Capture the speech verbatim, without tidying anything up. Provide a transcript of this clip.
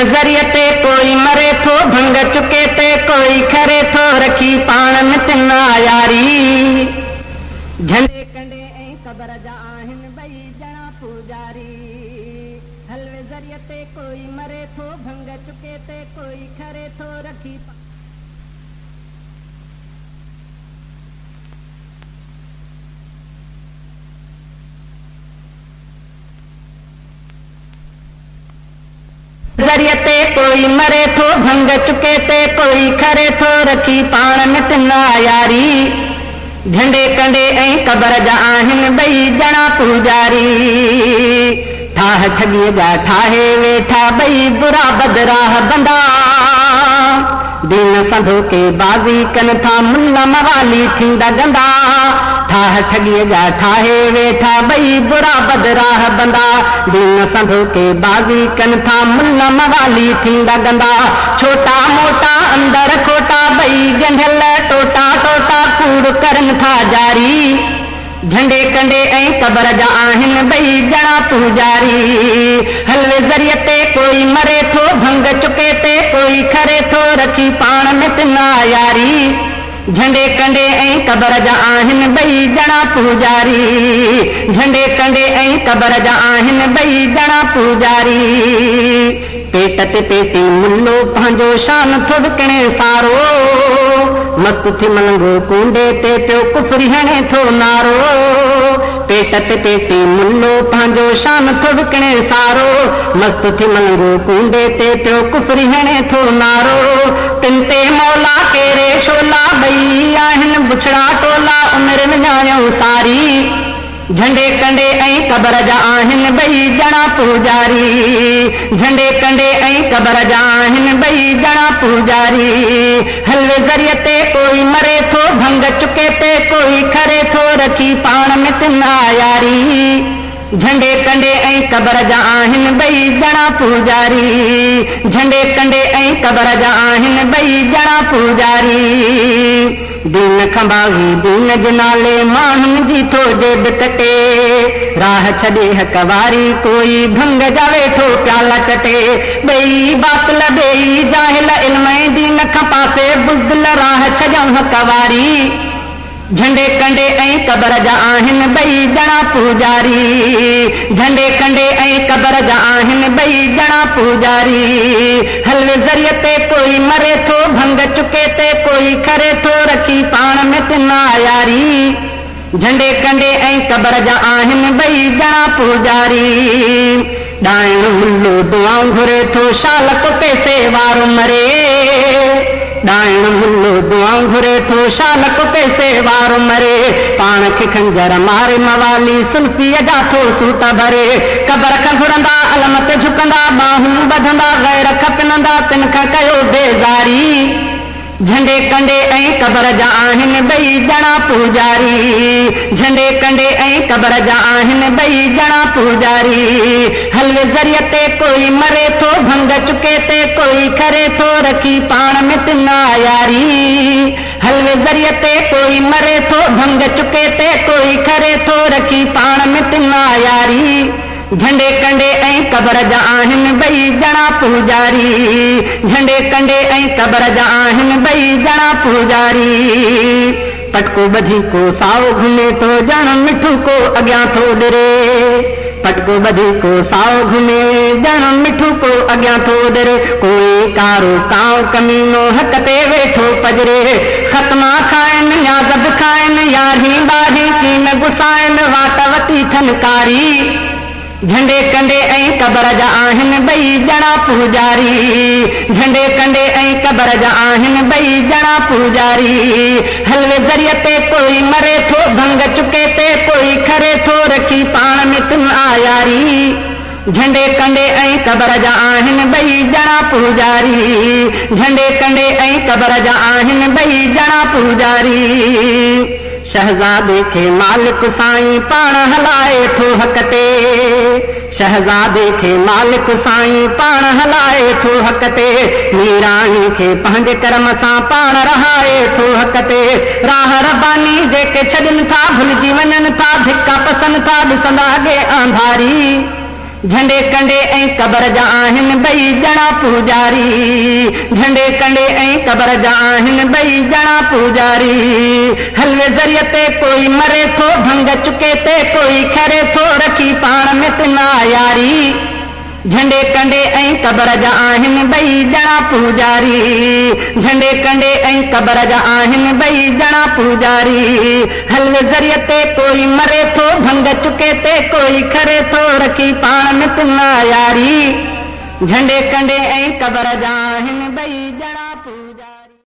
हलवे ज़रिए ते कोई मरे थो, भंग चुके ते कोई खरे थो, रखी पाण में तिना यारी। झंडे कंडे ऐं क़बर जा आहिनि ॿई ॼणा पूजारी। हलवे ज़रिए ते कोई मरे थो, भंग चुके ते कोई खरे थो, रखी ज़रिए ते कोई मरे थो, भंग चुके ते कोई खरे थो, रखी पाण में तिना यारी। झंडे कंडे ऐं क़बर जा आहिनि ॿई ॼणा पूजारी। ठाह ठॻीअ जा ठाहे वेठा ॿई बुरा बदराह बंदा, दीन संधो के बाज़ी कनि था, मुल्ला मवाली थींदा गंदा। ठाह ठॻीअ जा ठाहे वेठा ॿई बुरा बदराह बंदा, दीन संधो के बाज़ी कनि था, मुल्ला मवाली थींदा गंदा। छोटा मोटा अंदर खोटा ॿई ॻंढियल टोटा टोटा कूड़ करनि था जारी। झंडे कंडे ऐं क़बर जा आहिनि ॿई ॼणा पूजारी। हलवे ज़रिए ते कोई मरे थो, भंग चुके ते कोई खरे थो, रखी पाण में तिना यारी। झंडे कंडे ऐं क़बर जा आहिनि ॿई ॼणा पूजारी। झंडे कंडे ऐं क़बर जा आहिनि ॿई ॼणा पूजारी। पेट ते पेटी मुल्लो पंहिंजो शान थो विकिणे सारो, मस्त थी मलंगो कूंडे ते पियो कुफरी हणे थो नारो। पेट ते पेटी मुल्लो पंहिंजो शान थो विकिणे सारो, मस्त थी मलंगो कूंडे ते पियो कुफरी हणे थो नारो। तिन ते मौला केरे शोला ॿई आहिनि बुछड़ा टोला, उमिरि विञायूं सारी। झंडे कंडे ऐं क़बर जा आहिनि ॿई ॼणा पूजारी। झंडे कंडे ऐं क़बर जा आहिनि ॿई ॼणा पूजारी। हलवे ज़रिए ते कोई मरे थो, भंग चुके ते कोई खरे थो, रखी पाण में तिना यारी। झंडे कंडे ऐं क़बर जा आहिनि ॿई ॼणा पूजारी। झंडे कंडे ऐं क़बर जा आहिनि ॿई ॼणा पूजारी। दीन खंभागी दीन जे नाले माण्हुनि जी थो जेब कटे, राह छॾे हक वारी कोई भंग जा वेठो प्याला चटे। ॿई बातल ॿई जाहिल इल्म दीन खां पासे बुज़दिल राह छॾऊं हक वारी। झंडे कंडे ऐं क़बर जा आहिनि ॿई ॼणा पूजारी। झंडे कंडे ऐं क़बर जा आहिनि ॿई ॼणा पूजारी। हलवे ज़रिए ते कोई मरे थो, भंग चुके ते कोई खरे थो, रखी पाण में तिना यारी। झंडे कंडे ऐं क़बर जा आहिनि ॿई ॼणा पूजारी। ॾाइण मुल्लो दुआऊं घुरे थो, शाल कुटे से वारो मरे। ॾाइण मुल्लो दुआऊं घुरे थो, शाल कुटे से वारो मरे। पाण खे खंजर मारे मवाली सुल्फीअ जा थो सूता भरे। क़बर खां घुरंदा अलम ते झुकंदा, बाहूं ॿधंदा गैर खपनंदा, तिन खां कयो बेज़ारी। झंडे कंडे ऐं क़बर जा आहिनि ॿई ॼणा पूजारी। झंडे कंडे ऐं क़बर जा आहिनि ॿई ॼणा पूजारी। हलवे ज़रिए ते कोई मरे थो, भंग चुके ते कोई खरे थो, रखी पाण में तिना यारी। हलवे ज़रिए ते कोई मरे थो, भंग चुके ते कोई खरे थो, रखी पाण में तिना यारी। झंडे कंडे ऐं क़बर जा आहिनि ॿई ॼणा पूजारी। झंडे कंडे ऐं क़बर जा आहिनि ॿई ॼणा पूजारी। पटको ॿधी को साओ घुमे थो, ॼण मिठू को अॻियां थो ॾिरे। पटको ॿधी को साओ घुमे, ॼण मिठू को अॻियां थो ॾिरे। कोई कारो काओ कमीनो हक ते वेठो पजरे। ख़तमा खाइनि या ज़ब खाइनि, यारहीं ॿारहीं कीन गुसाइनि, वाट वती थनकारी। झंडे कंडे ऐं क़बर जा आहिनि ॿई ॼणा पूजारी। झंडे कंडे ऐं क़बर जा आहिनि ॿई ॼणा पूजारी। हलवे ज़रिए ते कोई मरे थो, भंग चुके ते कोई खरे थो, रखी पाण में तिना यारी। झंडे कंडे ऐं क़बर जा आहिनि ॿई ॼणा पूजारी। झंडे कंडे ऐं क़बर जा आहिनि ॿई ॼणा पूजारी। शहज़ादे खे मालिक साईं पाण हलाए थो हक ते। शहज़ादे खे मालिक साईं पाण हलाए थो हक ते। मीराणी खे पंहिंजे कर्म सां पाण रहाए थो हक ते। राह रबानी जेके छॾनि था, भुलिजी वञनि था, धिका पसनि था, ॾिसंदा अॻे आंधारी। झंडे कंडे ऐं क़बर जा आहिनि ॿई ॼणा पूजारी, झंडे कंडे ऐं क़बर जा आहिनि ॿई ॼणा पूजारी। हलवे ज़रिए ते कोई मरे थो, भंग चुके ते कोई खरे थो, रखी पाण में तिना यारी। झंडे कंडे ऐं क़बर जा आहिनि ॿई ॼणा पूजारी, झंडे कंडे ऐं क़बर जा आहिनि ॿई ॼणा पूजारी। हलवे ज़रिए ते कोई मरे थो, भंग चुके ते कोई खरे थो, रखी पाण में तिना यारी। झंडे कंडे ऐं क़बर जा आहिनि